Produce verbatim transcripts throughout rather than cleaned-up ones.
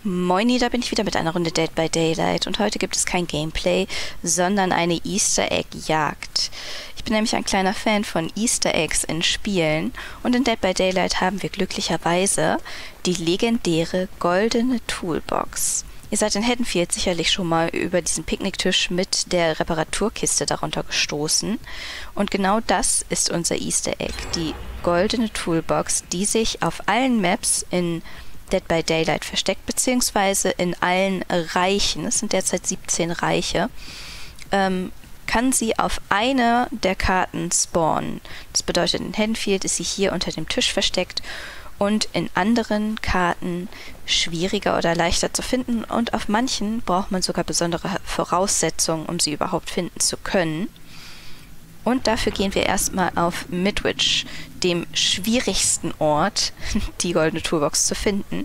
Moini, da bin ich wieder mit einer Runde Dead by Daylight und heute gibt es kein Gameplay, sondern eine Easter Egg Jagd. Ich bin nämlich ein kleiner Fan von Easter Eggs in Spielen und in Dead by Daylight haben wir glücklicherweise die legendäre goldene Toolbox. Ihr seid in Haddonfield sicherlich schon mal über diesen Picknicktisch mit der Reparaturkiste darunter gestoßen und genau das ist unser Easter Egg, die goldene Toolbox, die sich auf allen Maps in Dead by Daylight versteckt, beziehungsweise in allen Reichen, es sind derzeit siebzehn Reiche, ähm, kann sie auf einer der Karten spawnen. Das bedeutet, in Haddonfield ist sie hier unter dem Tisch versteckt und in anderen Karten schwieriger oder leichter zu finden und auf manchen braucht man sogar besondere Voraussetzungen, um sie überhaupt finden zu können. Und dafür gehen wir erstmal auf Midwich, dem schwierigsten Ort, die goldene Toolbox zu finden.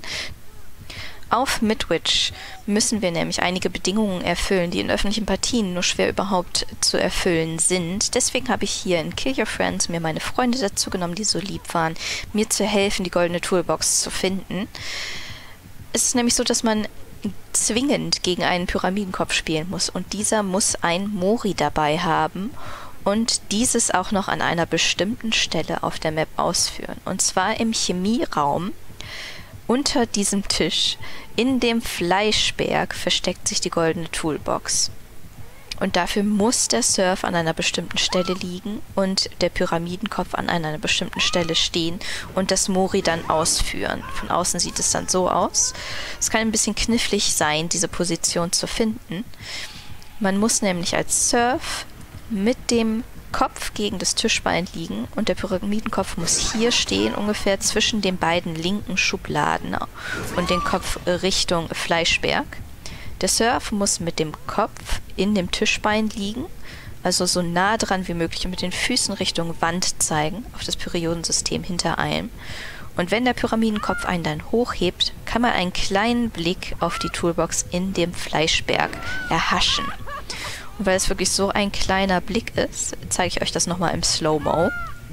Auf Midwich müssen wir nämlich einige Bedingungen erfüllen, die in öffentlichen Partien nur schwer überhaupt zu erfüllen sind. Deswegen habe ich hier in Kill Your Friends mir meine Freunde dazu genommen, die so lieb waren, mir zu helfen, die goldene Toolbox zu finden. Es ist nämlich so, dass man zwingend gegen einen Pyramidenkopf spielen muss und dieser muss ein Mori dabei haben und dieses auch noch an einer bestimmten Stelle auf der Map ausführen. Und zwar im Chemieraum unter diesem Tisch. In dem Fleischberg versteckt sich die goldene Toolbox. Und dafür muss der Surf an einer bestimmten Stelle liegen und der Pyramidenkopf an einer bestimmten Stelle stehen und das Mori dann ausführen. Von außen sieht es dann so aus. Es kann ein bisschen knifflig sein, diese Position zu finden. Man muss nämlich als Surf mit dem Kopf gegen das Tischbein liegen und der Pyramidenkopf muss hier stehen, ungefähr zwischen den beiden linken Schubladen und den Kopf Richtung Fleischberg. Der Surf muss mit dem Kopf in dem Tischbein liegen, also so nah dran wie möglich und mit den Füßen Richtung Wand zeigen, auf das Periodensystem hinter einem. Und wenn der Pyramidenkopf einen dann hochhebt, kann man einen kleinen Blick auf die Toolbox in dem Fleischberg erhaschen. Und weil es wirklich so ein kleiner Blick ist, zeige ich euch das nochmal im Slow-Mo.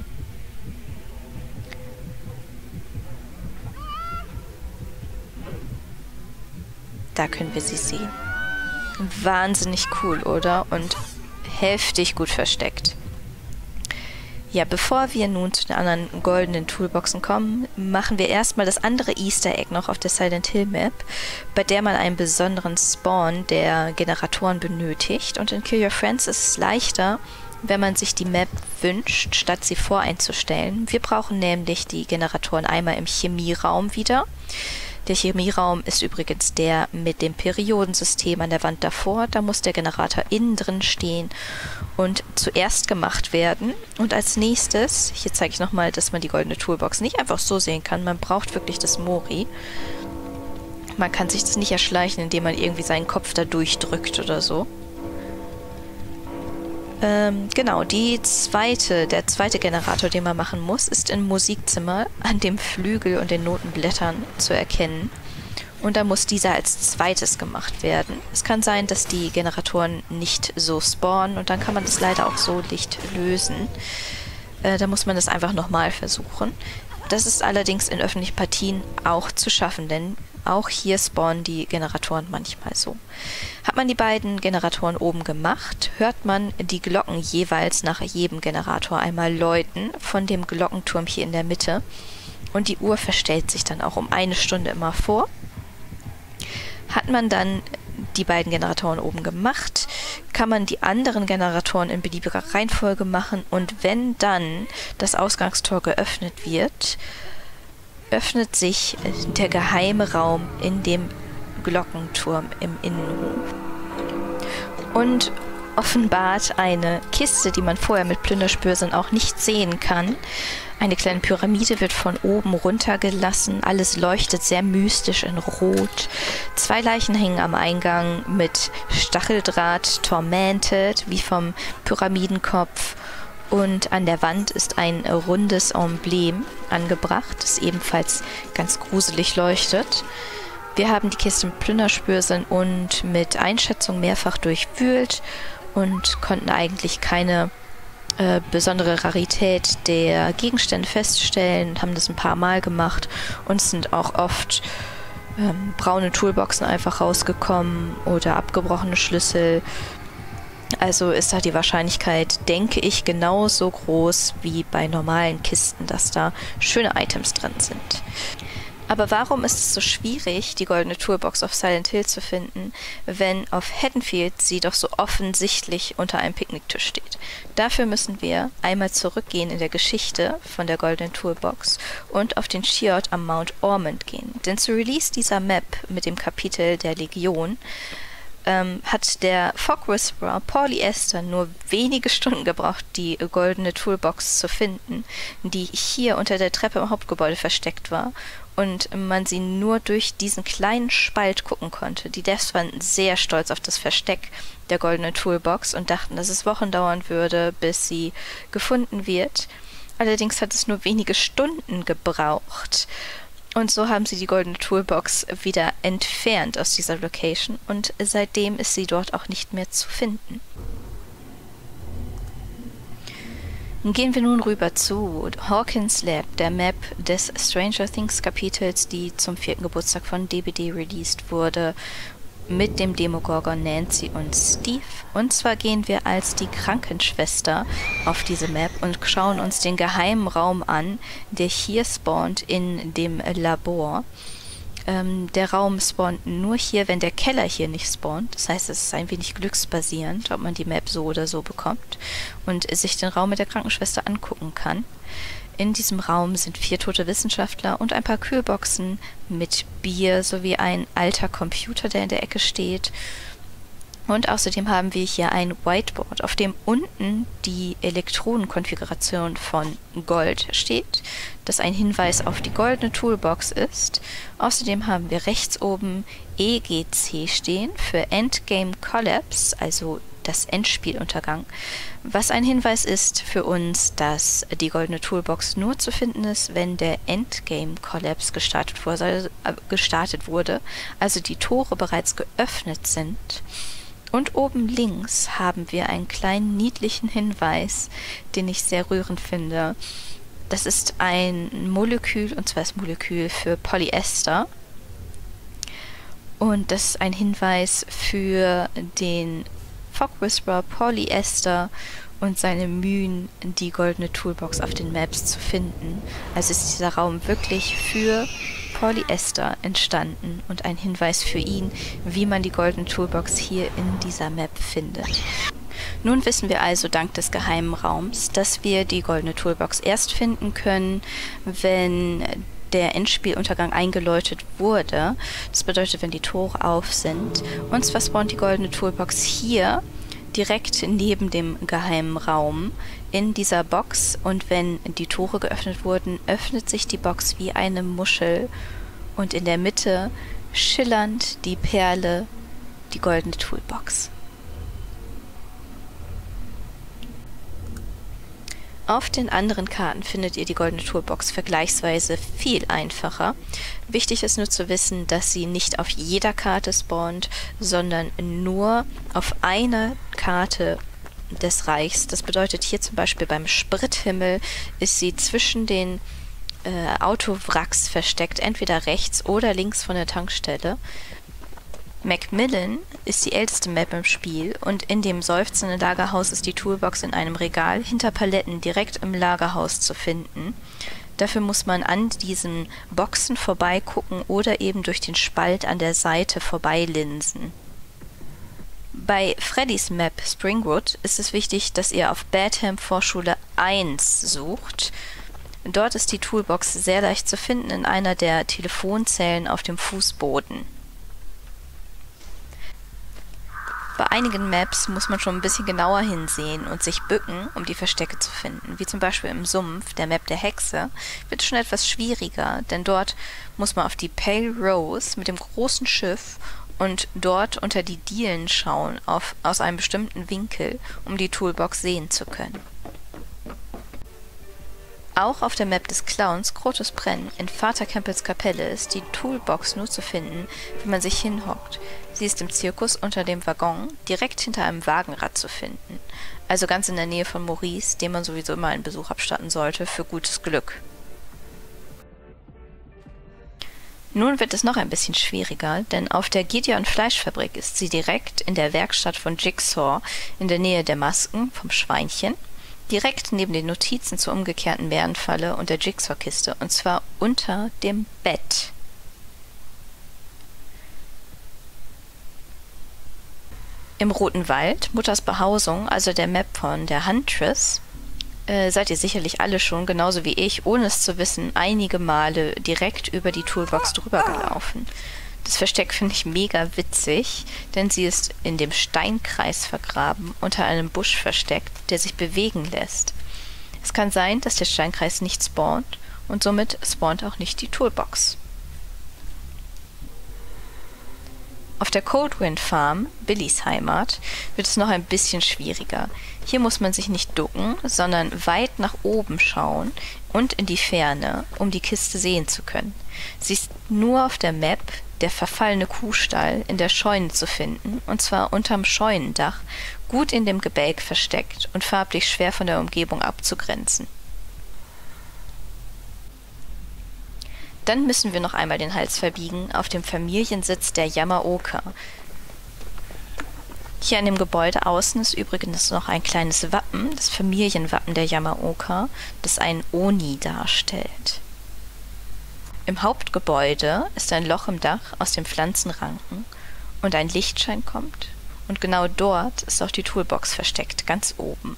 Da können wir sie sehen. Wahnsinnig cool, oder? Und heftig gut versteckt. Ja, bevor wir nun zu den anderen goldenen Toolboxen kommen, machen wir erstmal das andere Easter Egg noch auf der Silent Hill Map, bei der man einen besonderen Spawn der Generatoren benötigt. Und in Kill Your Friends ist es leichter, wenn man sich die Map wünscht, statt sie voreinzustellen. Wir brauchen nämlich die Generatoren einmal im Chemieraum wieder. Der Chemieraum ist übrigens der mit dem Periodensystem an der Wand davor. Da muss der Generator innen drin stehen und zuerst gemacht werden. Und als nächstes, hier zeige ich nochmal, dass man die goldene Toolbox nicht einfach so sehen kann. Man braucht wirklich das Mori. Man kann sich das nicht erschleichen, indem man irgendwie seinen Kopf da durchdrückt oder so. Ähm, genau, die zweite, der zweite Generator, den man machen muss, ist im Musikzimmer an dem Flügel und den Notenblättern zu erkennen. Und da muss dieser als zweites gemacht werden. Es kann sein, dass die Generatoren nicht so spawnen und dann kann man das leider auch so nicht lösen. Äh, da muss man das einfach nochmal versuchen. Das ist allerdings in öffentlichen Partien auch zu schaffen, denn auch hier spawnen die Generatoren manchmal so. Hat man die beiden Generatoren oben gemacht, hört man die Glocken jeweils nach jedem Generator einmal läuten von dem Glockenturm hier in der Mitte. Und die Uhr verstellt sich dann auch um eine Stunde immer vor. Hat man dann die beiden Generatoren oben gemacht, kann man die anderen Generatoren in beliebiger Reihenfolge machen und wenn dann das Ausgangstor geöffnet wird, öffnet sich der geheime Raum in dem Glockenturm im Innenhof und offenbart eine Kiste, die man vorher mit Plünderspürsinn auch nicht sehen kann. Eine kleine Pyramide wird von oben runtergelassen. Alles leuchtet sehr mystisch in Rot. Zwei Leichen hängen am Eingang mit Stacheldraht tormented, wie vom Pyramidenkopf. Und an der Wand ist ein rundes Emblem angebracht, das ebenfalls ganz gruselig leuchtet. Wir haben die Kiste mit Plünderspürsinn und mit Einschätzung mehrfach durchwühlt und konnten eigentlich keine äh, besondere Rarität der Gegenstände feststellen, haben das ein paar Mal gemacht und es sind auch oft ähm, braune Toolboxen einfach rausgekommen oder abgebrochene Schlüssel. Also ist da die Wahrscheinlichkeit, denke ich, genauso groß wie bei normalen Kisten, dass da schöne Items drin sind. Aber warum ist es so schwierig, die goldene Toolbox auf Silent Hill zu finden, wenn auf Haddonfield sie doch so offensichtlich unter einem Picknicktisch steht? Dafür müssen wir einmal zurückgehen in der Geschichte von der goldenen Toolbox und auf den Skiort am Mount Ormond gehen. Denn zu Release dieser Map mit dem Kapitel der Legion ähm, hat der Fog Whisperer Paulie Esther nur wenige Stunden gebraucht, die goldene Toolbox zu finden, die hier unter der Treppe im Hauptgebäude versteckt war und man sie nur durch diesen kleinen Spalt gucken konnte. Die Devs waren sehr stolz auf das Versteck der goldenen Toolbox und dachten, dass es Wochen dauern würde, bis sie gefunden wird. Allerdings hat es nur wenige Stunden gebraucht. Und so haben sie die goldene Toolbox wieder entfernt aus dieser Location und seitdem ist sie dort auch nicht mehr zu finden. Gehen wir nun rüber zu Hawkins Lab, der Map des Stranger Things Kapitels, die zum vierten Geburtstag von D B D released wurde, mit dem Demogorgon Nancy und Steve. Und zwar gehen wir als die Krankenschwester auf diese Map und schauen uns den geheimen Raum an, der hier spawnt in dem Labor. Ähm, der Raum spawnt nur hier, wenn der Keller hier nicht spawnt. Das heißt, es ist ein wenig glücksbasierend, ob man die Map so oder so bekommt und sich den Raum mit der Krankenschwester angucken kann. In diesem Raum sind vier tote Wissenschaftler und ein paar Kühlboxen mit Bier sowie ein alter Computer, der in der Ecke steht. Und außerdem haben wir hier ein Whiteboard, auf dem unten die Elektronenkonfiguration von Gold steht, das ein Hinweis auf die goldene Toolbox ist. Außerdem haben wir rechts oben E G C stehen für Endgame Collapse, also das Endspieluntergang, was ein Hinweis ist für uns, dass die goldene Toolbox nur zu finden ist, wenn der Endgame Collapse gestartet wurde, äh, gestartet wurde, also die Tore bereits geöffnet sind. Und oben links haben wir einen kleinen niedlichen Hinweis, den ich sehr rührend finde. Das ist ein Molekül, und zwar das Molekül für Polyester. Und das ist ein Hinweis für den Fog Whisperer Paulie Esther und seine Mühen, die goldene Toolbox auf den Maps zu finden. Also ist dieser Raum wirklich für Paulie Esther entstanden und ein Hinweis für ihn, wie man die goldene Toolbox hier in dieser Map findet. Nun wissen wir also dank des geheimen Raums, dass wir die goldene Toolbox erst finden können, wenn der Endspieluntergang eingeläutet wurde. Das bedeutet, wenn die Tore auf sind. Und zwar spawnt die goldene Toolbox hier direkt neben dem geheimen Raum in dieser Box. Und wenn die Tore geöffnet wurden, öffnet sich die Box wie eine Muschel. Und in der Mitte schillernd die Perle, die goldene Toolbox. Auf den anderen Karten findet ihr die goldene Toolbox vergleichsweise viel einfacher. Wichtig ist nur zu wissen, dass sie nicht auf jeder Karte spawnt, sondern nur auf einer Karte des Reichs. Das bedeutet, hier zum Beispiel beim Sprithimmel ist sie zwischen den äh, Autowracks versteckt, entweder rechts oder links von der Tankstelle. Macmillan ist die älteste Map im Spiel und in dem seufzenden Lagerhaus ist die Toolbox in einem Regal hinter Paletten direkt im Lagerhaus zu finden. Dafür muss man an diesen Boxen vorbeigucken oder eben durch den Spalt an der Seite vorbeilinsen. Bei Freddys Map Springwood ist es wichtig, dass ihr auf Badham Vorschule eins sucht. Dort ist die Toolbox sehr leicht zu finden in einer der Telefonzellen auf dem Fußboden. Bei einigen Maps muss man schon ein bisschen genauer hinsehen und sich bücken, um die Verstecke zu finden. Wie zum Beispiel im Sumpf, der Map der Hexe, wird es schon etwas schwieriger, denn dort muss man auf die Pale Rose mit dem großen Schiff und dort unter die Dielen schauen, auf, aus einem bestimmten Winkel, um die Toolbox sehen zu können. Auch auf der Map des Clowns Krotos Brenn in Vater Campbells Kapelle ist die Toolbox nur zu finden, wenn man sich hinhockt. Sie ist im Zirkus unter dem Waggon direkt hinter einem Wagenrad zu finden, also ganz in der Nähe von Maurice, dem man sowieso immer einen Besuch abstatten sollte, für gutes Glück. Nun wird es noch ein bisschen schwieriger, denn auf der Gideon Fleischfabrik ist sie direkt in der Werkstatt von Jigsaw in der Nähe der Masken vom Schweinchen, direkt neben den Notizen zur umgekehrten Bärenfalle und der Jigsaw-Kiste, und zwar unter dem Bett. Im Roten Wald, Mutters Behausung, also der Map von der Huntress, äh, seid ihr sicherlich alle schon, genauso wie ich, ohne es zu wissen, einige Male direkt über die Toolbox drüber gelaufen. Das Versteck finde ich mega witzig, denn sie ist in dem Steinkreis vergraben, unter einem Busch versteckt, der sich bewegen lässt. Es kann sein, dass der Steinkreis nicht spawnt und somit spawnt auch nicht die Toolbox. Auf der Coldwind Farm, Billys Heimat, wird es noch ein bisschen schwieriger. Hier muss man sich nicht ducken, sondern weit nach oben schauen und in die Ferne, um die Kiste sehen zu können. Sie ist nur auf der Map, der verfallene Kuhstall, in der Scheune zu finden, und zwar unterm Scheunendach, gut in dem Gebälk versteckt und farblich schwer von der Umgebung abzugrenzen. Dann müssen wir noch einmal den Hals verbiegen auf dem Familiensitz der Yamaoka. Hier an dem Gebäude außen ist übrigens noch ein kleines Wappen, das Familienwappen der Yamaoka, das einen Oni darstellt. Im Hauptgebäude ist ein Loch im Dach, aus dem Pflanzen ranken und ein Lichtschein kommt. Und genau dort ist auch die Toolbox versteckt, ganz oben.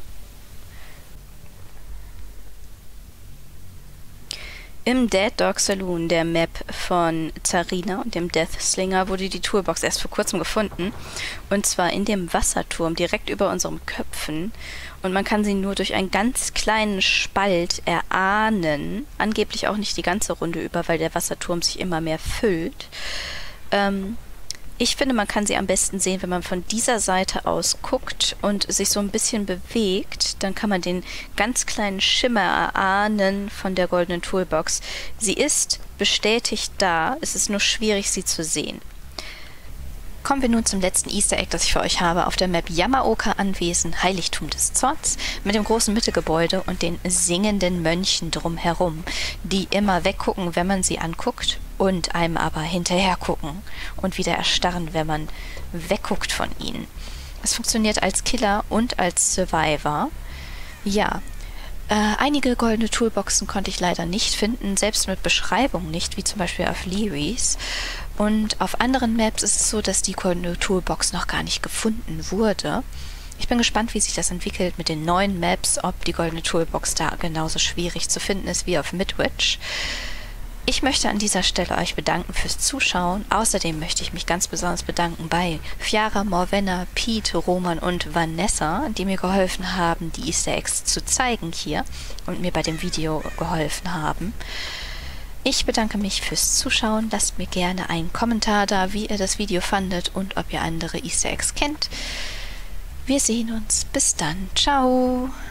Im Dead Dog Saloon, der Map von Zarina und dem Death Slinger, wurde die Toolbox erst vor kurzem gefunden. Und zwar in dem Wasserturm, direkt über unseren Köpfen. Und man kann sie nur durch einen ganz kleinen Spalt erahnen. Angeblich auch nicht die ganze Runde über, weil der Wasserturm sich immer mehr füllt. Ähm... Ich finde, man kann sie am besten sehen, wenn man von dieser Seite aus guckt und sich so ein bisschen bewegt. Dann kann man den ganz kleinen Schimmer erahnen von der goldenen Toolbox. Sie ist bestätigt da, es ist nur schwierig, sie zu sehen. Kommen wir nun zum letzten Easter Egg, das ich für euch habe, auf der Map Yamaoka Anwesen, Heiligtum des Zorns, mit dem großen Mittelgebäude und den singenden Mönchen drumherum, die immer weggucken, wenn man sie anguckt, und einem aber hinterher gucken und wieder erstarren, wenn man wegguckt von ihnen. Es funktioniert als Killer und als Survivor. Ja, äh, einige goldene Toolboxen konnte ich leider nicht finden, selbst mit Beschreibung nicht, wie zum Beispiel auf Leary's. Und auf anderen Maps ist es so, dass die goldene Toolbox noch gar nicht gefunden wurde. Ich bin gespannt, wie sich das entwickelt mit den neuen Maps, ob die goldene Toolbox da genauso schwierig zu finden ist wie auf Midwich. Ich möchte an dieser Stelle euch bedanken fürs Zuschauen. Außerdem möchte ich mich ganz besonders bedanken bei Fiara, Morvenna, Pete, Roman und Vanessa, die mir geholfen haben, die Easter Eggs zu zeigen hier und mir bei dem Video geholfen haben. Ich bedanke mich fürs Zuschauen. Lasst mir gerne einen Kommentar da, wie ihr das Video fandet und ob ihr andere Easter Eggs kennt. Wir sehen uns. Bis dann. Ciao.